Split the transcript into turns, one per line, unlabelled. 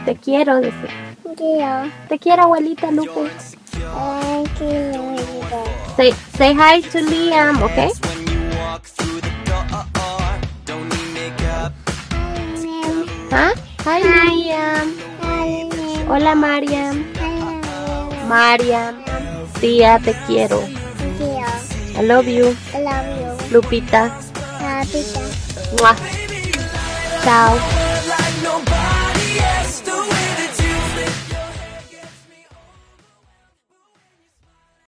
Te quiero, dice.
Quiero.
Te quiero, abuelita Lupe.
Quiero.
Say hi to Liam, okay? ¿Ah? Hi, Liam. Hola, Mariam. Mariam. Tía, te quiero. I love you. Lupita. Mua. Chao.